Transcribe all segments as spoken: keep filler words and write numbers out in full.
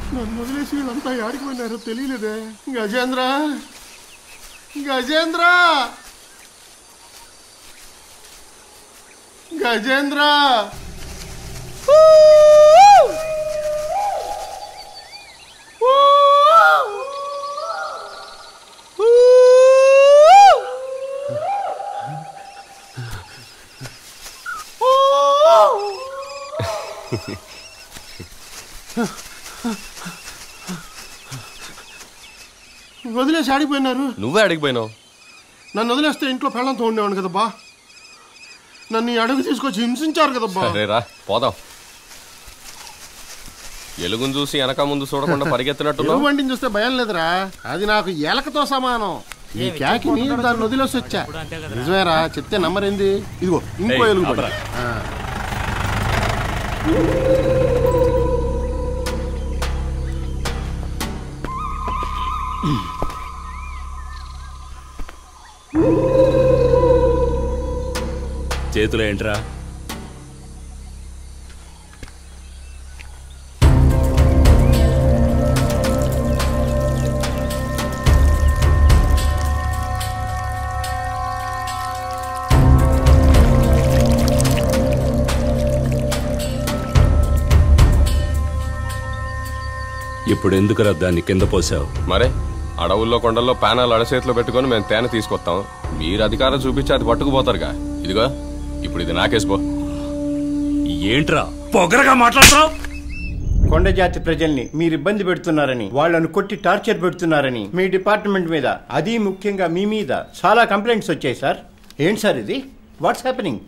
నన్ను వదిలేసి వీళ్ళంతా ఆడిపోయినారో తెలియలేదే. గజేంద్ర గజేంద్ర గజేంద్ర వదిలేసి ఆడిపోయినారు. నువ్వే అడిగిపోయినావు. నన్ను వదిలేస్తే ఇంట్లో పెళ్ళంతో ఉండేవాడు కదా బా. నన్ను అడుగు తీసుకొచ్చి హింసించారు కదా బా. రా పోదాం. ఎలుగును చూసి వెనక ముందు చూడకుండా పరిగెత్తినట్టు. ఎలుగు బండిని చూస్తే భయం లేదురా, అది నాకు ఎలకతో సమానం. ఈ క్యాకి నేను దాన్ని వదిలేసి వచ్చా. నిజమేరా, చెప్తే నమ్మరేంది. ఇదిగో ఇంకో ఎలుగు బండి. చేతులు ఏంట్రా? ఇప్పుడు ఎందుకురా దాన్ని కింద పోసావు? మరే అడవుల్లో కొండల్లో ప్యానాలు అడచేతిలో పెట్టుకుని మేము తేనె తీసుకొస్తాం. మీరు అధికారం చూపించి అది పట్టుకుపోతారుగా. ఇదిగో ఇప్పుడు ఇది నాకేసిపో. ఏంట్రా పొగరగా మాట్లాడుతున్నావు? కొండ జాతి ప్రజల్ని మీరు ఇబ్బంది పెడుతున్నారని, వాళ్ళను కొట్టి టార్చర్ పెడుతున్నారని మీ డిపార్ట్మెంట్ మీద, అది ముఖ్యంగా మీ మీద చాలా కంప్లైంట్స్ వచ్చాయి సార్. ఏంటి సార్ ఇది? What's happening?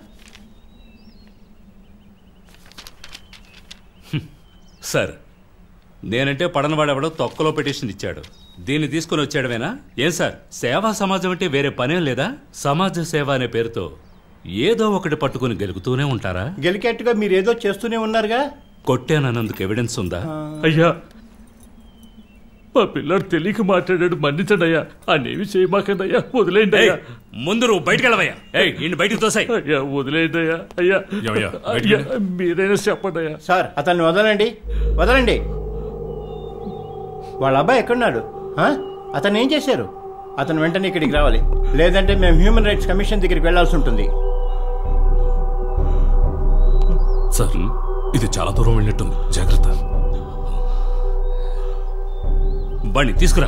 సార్, నేనంటే పడనవాడెవడో తొక్కలో పిటిషన్ ఇచ్చాడు. దీన్ని తీసుకుని వచ్చాడమేనా? ఏం సార్, సేవా సమాజం అంటే వేరే పనేం లేదా? సమాజ సేవ అనే పేరుతో ఏదో ఒకటి పట్టుకుని గెలుగుతూనే ఉంటారా? గెలికేట్టుగా మీరు ఏదో చేస్తూనే ఉన్నారుగా. కొట్టానన్నందుకు ఎవిడెన్స్ ఉందా? అయ్యా, మా పిల్లడు తెలియక మాట్లాడాడు, మన్నించండి. అనేవి చేయమాకండి, వదిలేయండి అయ్యా. ముందు నువ్వు బయటకు వెళ్ళవయ్యా. ఇంటి బయటకు తోసాయి. అయ్యా వదిలేయండి అయ్యా. అయ్యా మీరైనా చెప్పండి అయ్యా. సార్, అతన్ని వదలండి, వదలండి. వాళ్ళ అబ్బాయి ఎక్కడున్నాడు? అతను ఏం చేశారు? అతను వెంటనే ఇక్కడికి రావాలి, లేదంటే మేము హ్యూమన్ రైట్స్ కమిషన్ దగ్గరికి వెళ్లాల్సి ఉంటుంది. సార్, ఇది చాలా దూరం వెళ్ళినట్టుంది, జాగ్రత్త. బండి తీసుకురా.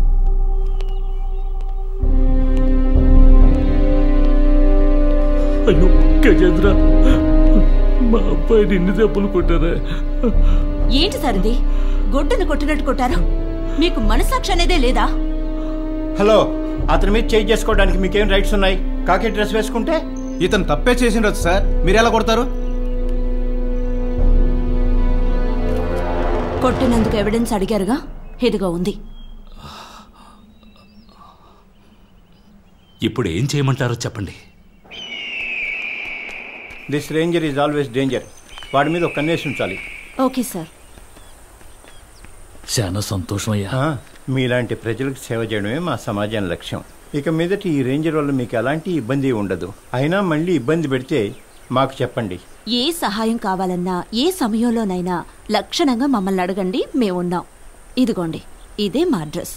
అయ్యో గజేంద్ర, మా అబ్బాయి నిన్ను దెబ్బలు కొట్టారా? ఏంటి సార్ ఇది? గొడ్డును కొట్టినట్టు కొట్టారు. మీకు మనసాక్షి అనేదే లేదా? హలో, అతని మీద చేంజ్ చేసుకోవడానికి మీకేం రైట్స్ ఉన్నాయి? కాకి డ్రెస్ వేసుకుంటే ఇతను తప్పే చేసిండొచ్చు సార్, మీరు ఎలా కొడతారు? కొట్టినందుకు ఎవిడెన్స్ అడిగారుగా, ఇదిగో ఉంది. ఇప్పుడు ఏం చేయమంటారో చెప్పండి. This ranger is always danger. వాడి మీద ఒక కన్నేసి ఉంచాలి. Okay sir. చాలా సంతోషమయ్యా. మీలాంటి ప్రజలకు సేవ చేయడమే మా సమాజం లక్ష్యం. ఇక మీదట ఈ రేంజర్ వల్ల మీకు ఎలాంటి ఇబ్బంది ఉండదు. అయినా మళ్ళీ ఇబ్బంది పెడితే మాకు చెప్పండి. ఏ సహాయం కావాలన్నా ఏ సమయంలోనైనా లక్షణంగా మమ్మల్ని అడగండి, మేమున్నాం. ఇదిగోండి, ఇదే మా అడ్రస్.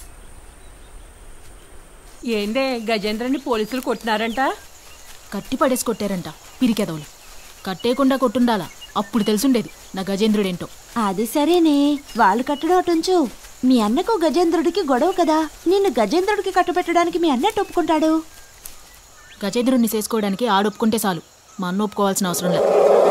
ఏందే గజేంద్రని పోలీసులు కొట్టినారంట? కట్టి పడేసి కొట్టారంట పిరికెదవులు. కట్టేయకుండా కొట్టుండాలా, అప్పుడు తెలుసుండేది నా గజేంద్రుడేంటో. అది సరేనే, వాళ్ళు కట్టడం అటుంచు. మీ అన్నకు గజేంద్రుడికి గొడవ కదా, నిన్ను గజేంద్రుడికి కట్టుబెట్టడానికి మీ అన్నట్టు ఒప్పుకుంటాడు. గజేంద్రుడిని చేసుకోవడానికి ఆడొప్పుకుంటే చాలు, మా అన్న ఒప్పుకోవాల్సిన అవసరం లేదు.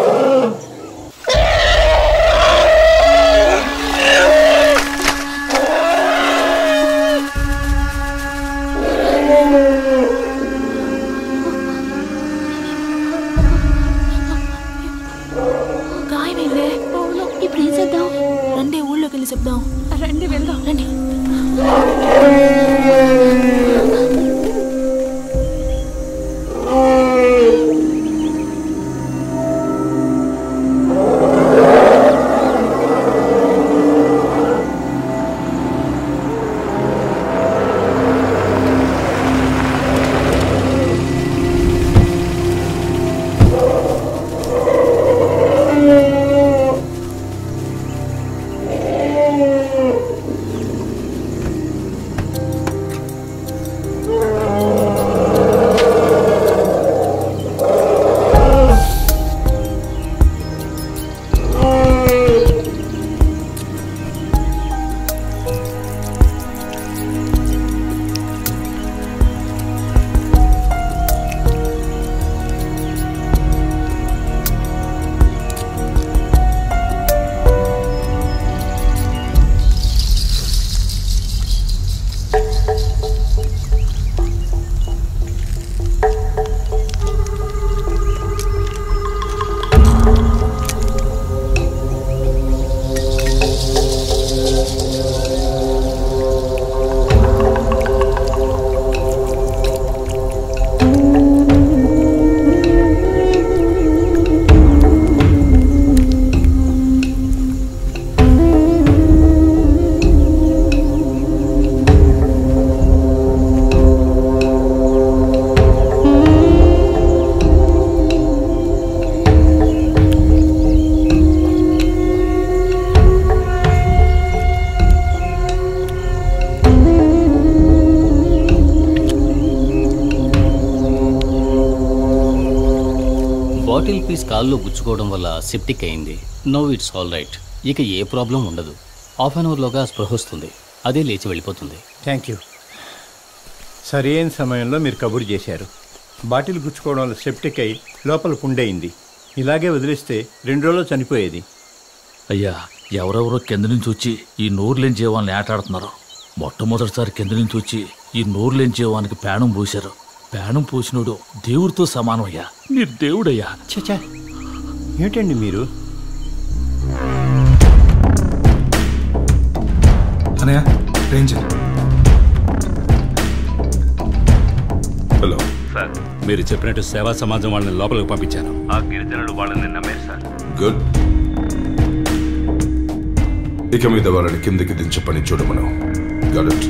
గాయమైందే, ఇప్పుడు ఏం చేద్దాం? రండి ఊళ్ళోకి వెళ్ళి చెప్దాం. రండి వెళ్దాం. రండి. పీస్ కాల్లో గుచ్చుకోవడం వల్ల సెప్టిక్ అయింది. No it's all right. ఇక ఏ ప్రాబ్లం ఉండదు. హాఫ్ అన్ అవర్లోగా స్పృహ వస్తుంది. అదే లేచి వెళ్ళిపోతుంది. Thank you. సరైన సమయంలో మీరు కబురు చేశారు. బాటిల్ గుచ్చుకోవడం వల్ల సెప్టిక్ అయి లోపల పుండయింది. ఇలాగే వదిలేస్తే రెండు రోజుల్లో చనిపోయేది. అయ్యా, ఎవరెవరో కింద నుంచి వచ్చి ఈ నోరు లేని జీవాన్ని ఆటాడుతున్నారు. మొట్టమొదటిసారి కింద నుంచి వచ్చి ఈ నోరు లేని జీవానికి ప్రాణం పోశారు. ప్రాణం పోసినోడు దేవుడితో సమానం అయ్యా. మీరు దేవుడయ్యా. చచ్చా, ఏమిటండి మీరు? అనయ్య, రేంజర్. హలో సార్, మీరు చెప్పినట్టు సేవా సమాజం వాళ్ళని లోపలికి పంపించాను. ఆ గిరిజనులు వాళ్ళని నమ్మారు సార్. గుడ్. ఇక మీద వాళ్ళని కిందకి దించే పని చూడమను. Got it.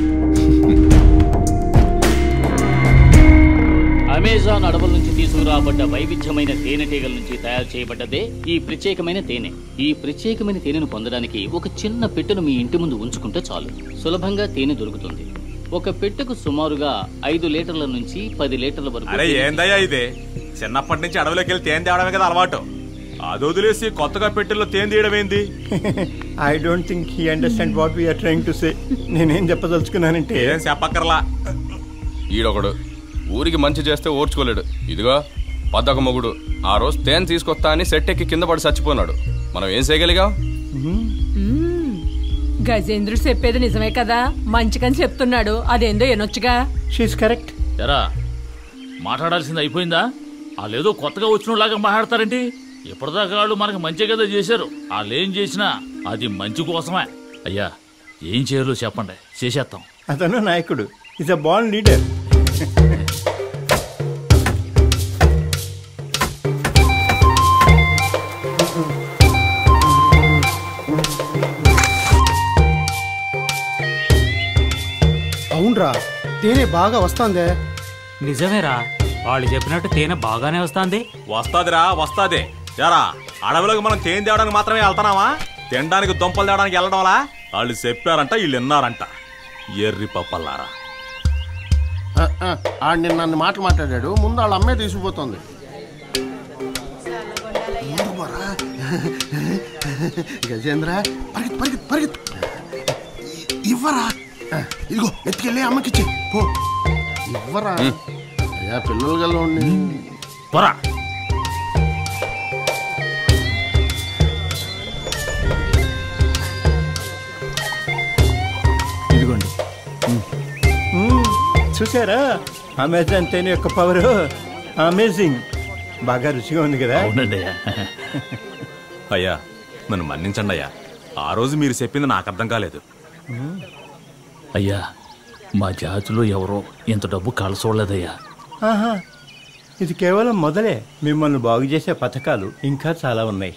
అమెజాన్ అడవుల నుంచి తీసుకురాబడ్డ వైవిధ్యమైన తేనెటీగల నుంచి తయారు చేయబడ్డదే ఈ ప్రత్యేకమైన తేనె. ఈ ప్రత్యేకమైన తేనెను పొందడానికి ఒక చిన్న పెట్టెను మీ ఇంటి ముందు ఉంచుకుంటే చాలు. సులభంగా తేనె దొరుకుతుంది. ఒక పెట్టెకు సుమారుగా ఐదు లీటర్ల నుంచి పది లీటర్ల వరకు. అరే ఏందయ్యా ఇదే? చిన్నప్పటి నుంచి అడవిలోకి వెళ్ళి తేనె తేవడమే కదా అలవాటు. అది వదిలేసి కొత్తగా పెట్టెల్లో తేనె తీయడం ఏంది? I don't think he understand what we are trying to say. నేనేం చెప్పదలుచుకున్నానంటే ఏం చెప్పక్కర్లా. ఈడొకడు ఊరికి మంచి చేస్తే ఓర్చుకోలేడు. ఇదిగో పద్దొక మొగుడు ఆ రోజు తేనె తీసుకొస్తా అని సెట్ ఎక్కి కింద పడి చచ్చిపోన్నాడు. మనం ఏం చేయగలిగాం? గజేంద్రుడు చెప్పేది నిజమే కదా, మంచికని చెప్తున్నాడు. అదేందో ఎనొచ్చుగా. She's correct. ఎరా, మాట్లాడాల్సింది అయిపోయిందా? వాళ్ళేదో కొత్తగా వచ్చినలాగా మాట్లాడతారేంటి? ఎప్పటిదాకా వాళ్ళు మనకు మంచి కదా చేశారు. వాళ్ళు ఏం చేసినా అది మంచి కోసమే. అయ్యా, ఏం చేయాలో చెప్పండి, చేసేస్తాం. అతను నాయకుడు. Is a ball leader. అవునరా, తేనె బాగా వస్తుందే. నిజమేరా, వాళ్ళు చెప్పినట్టు తేనె బాగానే వస్తుంది. వస్తాదిరా, వస్తాది. జరా అడవిలోకి మనం తేనె తేవడానికి మాత్రమే వెళ్తానావా? తినడానికి దుంపలు తేవడానికి వెళ్ళడం వల్ల వాళ్ళు చెప్పారంట, వీళ్ళు విన్నారంట. ఎర్రి పప్పల్లారా. ఆడు నిన్న నన్ను మాటలు మాట్లాడాడు. ముందు వాళ్ళ అమ్మే తీసుకుపోతుంది. గజేంద్ర, పరిగెత్తు పరిగెత్తు పరిగెత్తు. ఇవ్వరా, ఇదిగో ఎత్తుకెళ్ళి అమ్మకిచ్చి పో. ఇవ్వరా అయ్యా, పిల్లలు గల పోరా. ఇదిగోండి. చూసారా అమెజాన్ తేనె యొక్క పవర్? అమేజింగ్. బాగా రుచిగా ఉంది కదా? అవునండి. అయ్యా, నన్ను మన్నించండి అయ్యా. ఆ రోజు మీరు చెప్పింది నాకు అర్థం కాలేదు. అయ్యా, మా జాతిలో ఎవరో ఇంత డబ్బు కలసోడలేదయ్యా. ఆహా, ఇది కేవలం మొదలే. మిమ్మల్ని బాగు చేసే పథకాలు ఇంకా చాలా ఉన్నాయి.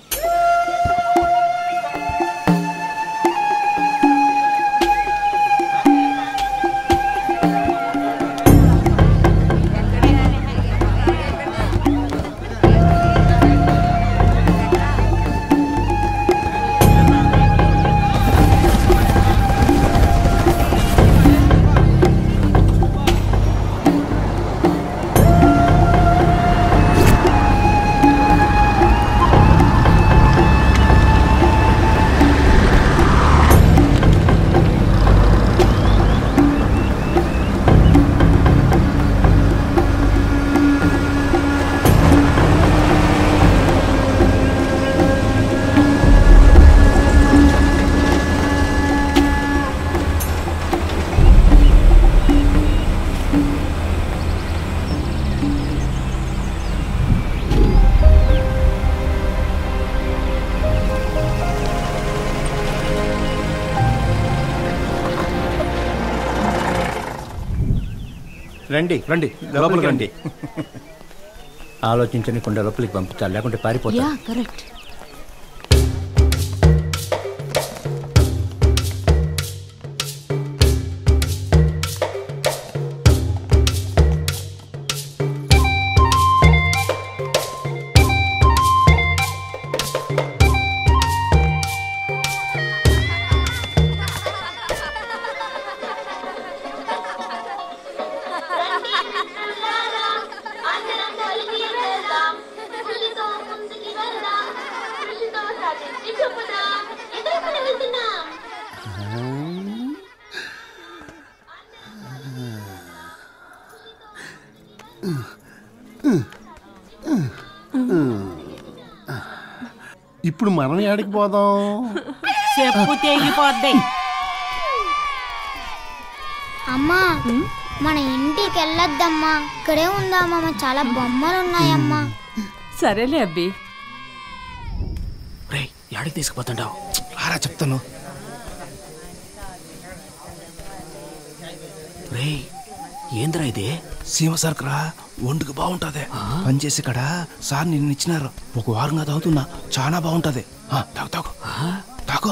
రండి రండి లోపలికి రండి. ఆలోచించకుండా లోపలికి పంపించాలి, లేకుంటే పారిపోతా. కరెక్ట్. ముందుకు ఇప్పుడు మనం ఏడికి పోదాం? చెప్పు తెగిపోద్ది. అమ్మా మన ఇంటికి వెళ్ళొద్దమ్మా, ఇక్కడే ఉందామా, చాలా బొమ్మలు ఉన్నాయమ్మా. సరేలే అబ్బి. రే యాడికి తీసుకుపోతుంటావు? ఆరా చెప్తాను. రే ఏంద్రా ఇది? సీమ సరుకురా, ఒంటికి బాగుంటది. పనిచేసి ఇక్కడ సార్ నిన్ను ఇచ్చినారు. ఒక వారంగా తాగుతున్నా, చాలా బాగుంటది. తాగు తాగు తాగు.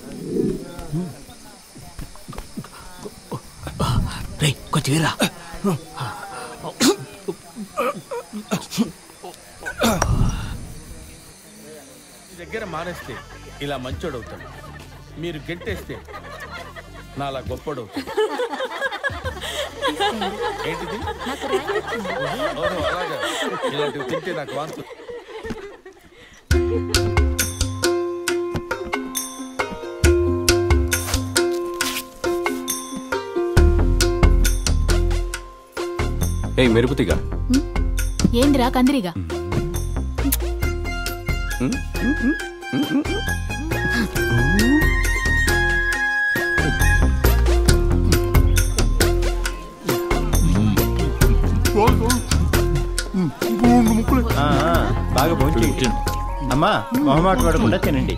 రే కొంచెం వీరా. దగ్గర మానేస్తే ఇలా మంచోడవుతాడు, మీరు గెంటేస్తే నాలా గొప్పడవుతాడు. ఏంటిది? ఓహో అలాగా, ఇలాంటివి తింటే నాకు వాంతు. ఏ మెరుపుతిగా ఏందిరా కందిరిగా? బాగా భోంచేయండి అమ్మా, మొహమాట పడకుండా తినండి.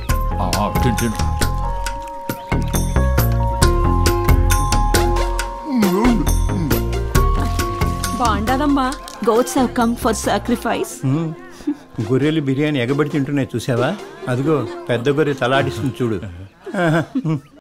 బాగుండదమ్మా. Goats have come for sacrifice. గొర్రెలు బిర్యానీ ఎగబడి తింటున్నాయి చూసావా? అదిగో పెద్ద గొర్రె తలాడిస్తుంది చూడు.